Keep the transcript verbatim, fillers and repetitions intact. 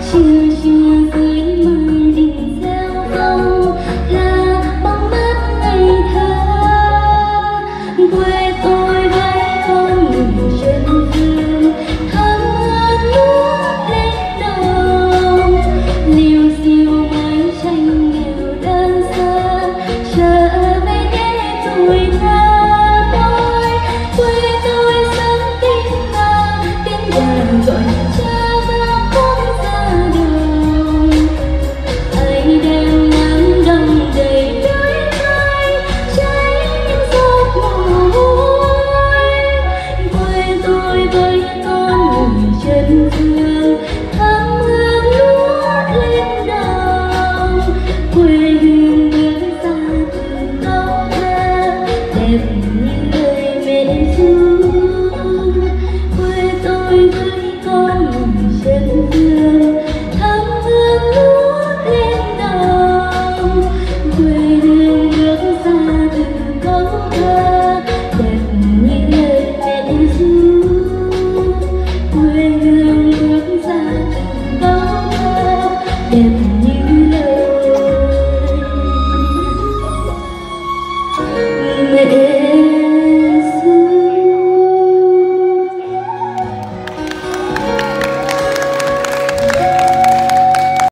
Chiều chiều dưới mây đỉnh gieo phong là bóng mát ngày thơ. Quê tôi với con người trên phương thơm hương lúa lên đồng. Liêu xiêu mái tranh nghèo đơn sơ trở về để tuổi thơ tôi. Quê tôi sống tiếng ca tiếng đàn gọi cha và con ra đồng. Ấy đêm nắng đông đầy đôi vai cháy những giọt mồ hôi. Quê tôi với con người chân phương thơm hương lúa lên đồng. Quê hương bước ra từ câu thơ đẹp như lời mẹ ru. Quê tôi với con người chân phương thơm hương lúa lên đồng. Quê hương bước ra từ câu thơ đẹp như lời mẹ ru. Quê hương bước ra từ câu thơ đẹp